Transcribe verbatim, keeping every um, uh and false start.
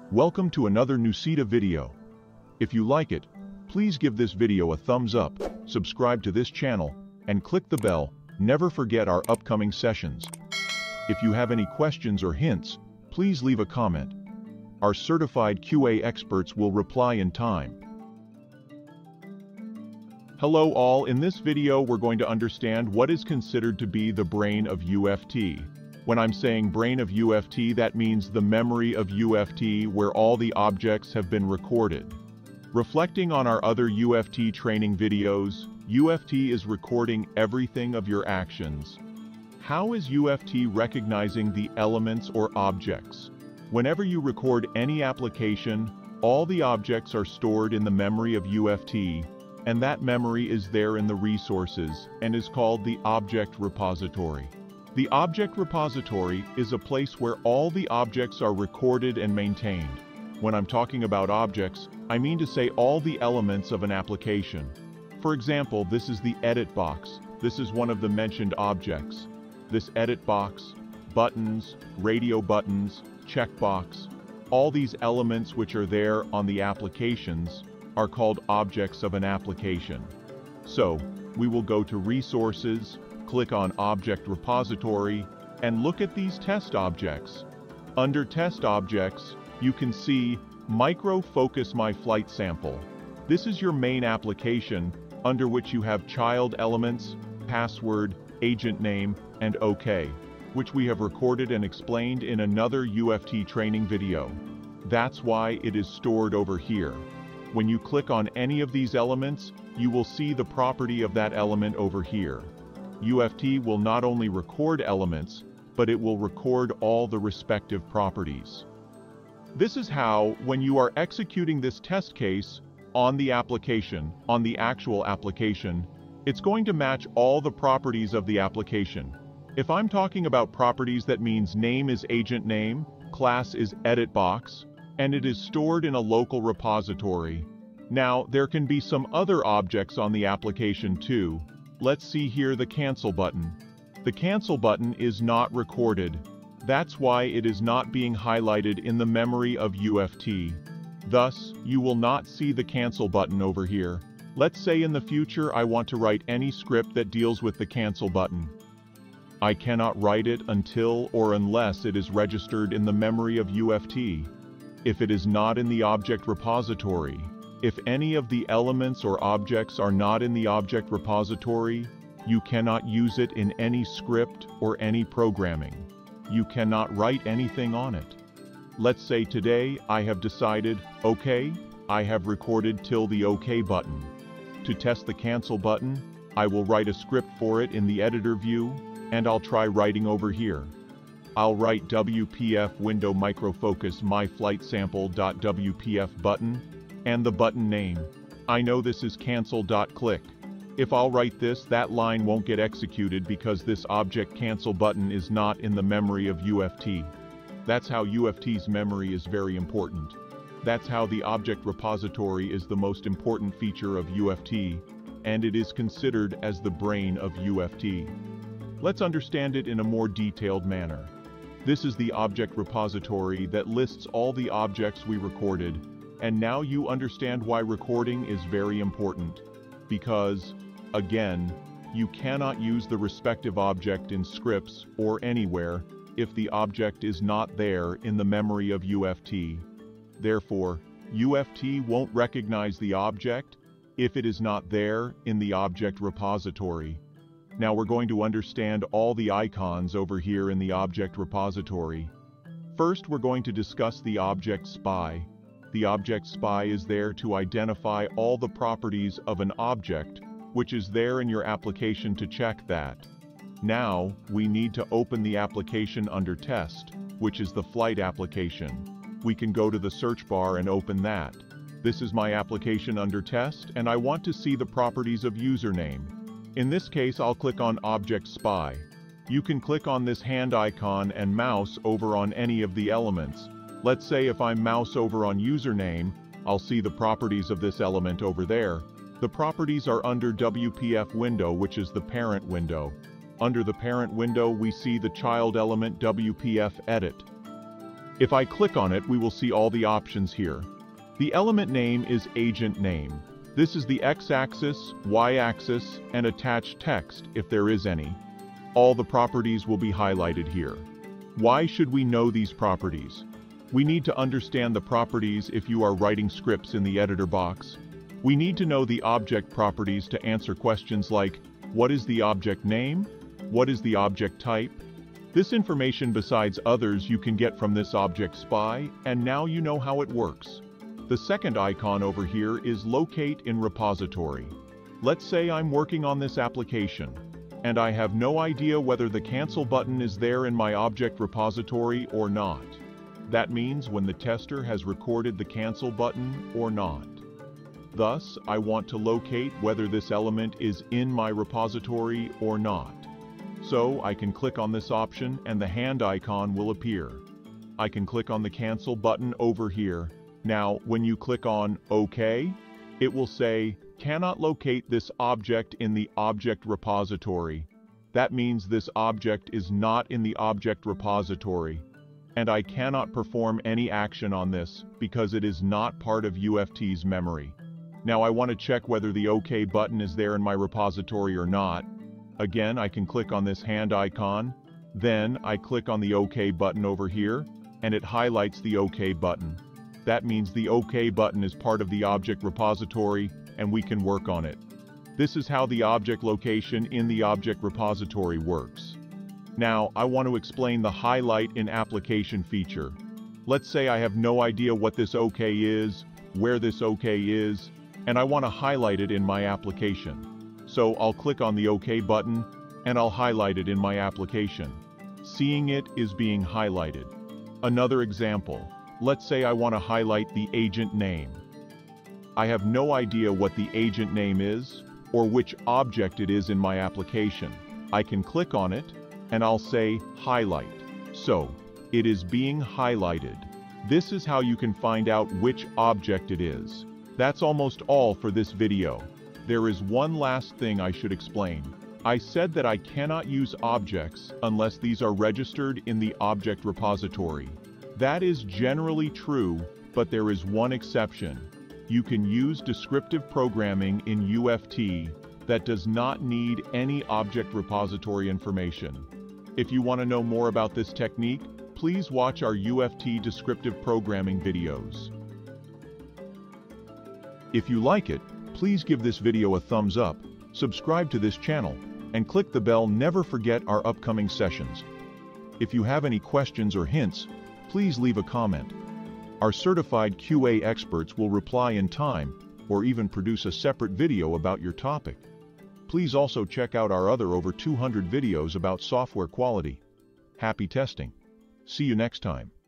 Welcome to another NUCIDA video. If you like it, please give this video a thumbs up, subscribe to this channel, and click the bell. Never forget our upcoming sessions. If you have any questions or hints, please leave a comment. Our certified Q A experts will reply in time. Hello all, in this video we're going to understand what is considered to be the brain of U F T. When I'm saying brain of U F T, that means the memory of U F T where all the objects have been recorded. Reflecting on our other U F T training videos, U F T is recording everything of your actions. How is U F T recognizing the elements or objects? Whenever you record any application, all the objects are stored in the memory of U F T, and that memory is there in the resources and is called the object repository. The object repository is a place where all the objects are recorded and maintained. When I'm talking about objects, I mean to say all the elements of an application. For example, this is the edit box. This is one of the mentioned objects. This edit box, buttons, radio buttons, checkbox, all these elements which are there on the applications are called objects of an application. So, we will go to Resources, click on Object Repository, and look at these test objects. Under Test Objects, you can see Micro Focus My Flight Sample. This is your main application, under which you have child elements, password, agent name, and OK, which we have recorded and explained in another U F T training video. That's why it is stored over here. When you click on any of these elements, you will see the property of that element over here. U F T will not only record elements, but it will record all the respective properties. This is how, when you are executing this test case on the application, on the actual application, it's going to match all the properties of the application. If I'm talking about properties, that means name is agent name, class is edit box, and it is stored in a local repository. Now, there can be some other objects on the application too. Let's see here the cancel button. The cancel button is not recorded. That's why it is not being highlighted in the memory of U F T. Thus, you will not see the cancel button over here. Let's say in the future I want to write any script that deals with the cancel button. I cannot write it until or unless it is registered in the memory of U F T. If it is not in the object repository, if any of the elements or objects are not in the object repository, you cannot use it in any script or any programming. You cannot write anything on it. Let's say today I have decided, okay, I have recorded till the OK button. To test the cancel button, I will write a script for it in the editor view, and I'll try writing over here. I'll write W P F window microfocus my flight sample.wpf button, and the button name. I know this is cancel.click. If I'll write this, that line won't get executed because this object cancel button is not in the memory of U F T. That's how U F T's memory is very important. That's how the object repository is the most important feature of U F T, and it is considered as the brain of U F T. Let's understand it in a more detailed manner. This is the object repository that lists all the objects we recorded, and now you understand why recording is very important. Because, again, you cannot use the respective object in scripts or anywhere if the object is not there in the memory of U F T. Therefore, U F T won't recognize the object if it is not there in the object repository. Now we're going to understand all the icons over here in the object repository. First, we're going to discuss the object spy. The object spy is there to identify all the properties of an object, which is there in your application to check that. Now, we need to open the application under Test, which is the flight application. We can go to the search bar and open that. This is my application under Test, and I want to see the properties of username. In this case, I'll click on Object Spy. You can click on this hand icon and mouse over on any of the elements. Let's say if I mouse over on username, I'll see the properties of this element over there. The properties are under W P F window, which is the parent window. Under the parent window, we see the child element W P F edit. If I click on it, we will see all the options here. The element name is agent name. This is the x-axis, y-axis, and attached text, if there is any. All the properties will be highlighted here. Why should we know these properties? We need to understand the properties if you are writing scripts in the editor box. We need to know the object properties to answer questions like, what is the object name? What is the object type? This information besides others you can get from this object spy, and now you know how it works. The second icon over here is Locate in Repository. Let's say I'm working on this application, and I have no idea whether the cancel button is there in my object repository or not. That means when the tester has recorded the cancel button or not. Thus, I want to locate whether this element is in my repository or not. So I can click on this option and the hand icon will appear. I can click on the cancel button over here. Now, when you click on OK, it will say, cannot locate this object in the object repository. That means this object is not in the object repository, and I cannot perform any action on this because it is not part of U F T's memory. Now I want to check whether the OK button is there in my repository or not. Again, I can click on this hand icon, then I click on the OK button over here, and it highlights the OK button. That means the OK button is part of the object repository, and we can work on it. This is how the object location in the object repository works. Now, I want to explain the highlight in application feature. Let's say I have no idea what this OK is, where this OK is, and I want to highlight it in my application. So I'll click on the OK button, and I'll highlight it in my application. Seeing it is being highlighted. Another example. Let's say I want to highlight the agent name. I have no idea what the agent name is, or which object it is in my application. I can click on it, and I'll say Highlight. So, it is being highlighted. This is how you can find out which object it is. That's almost all for this video. There is one last thing I should explain. I said that I cannot use objects unless these are registered in the object repository. That is generally true, but there is one exception. You can use descriptive programming in U F T that does not need any object repository information. If you want to know more about this technique, please watch our U F T descriptive programming videos. If you like it, please give this video a thumbs up, subscribe to this channel, and click the bell. Never forget our upcoming sessions. If you have any questions or hints, please leave a comment. Our certified Q A experts will reply in time, or even produce a separate video about your topic. Please also check out our other over two hundred videos about software quality. Happy testing! See you next time.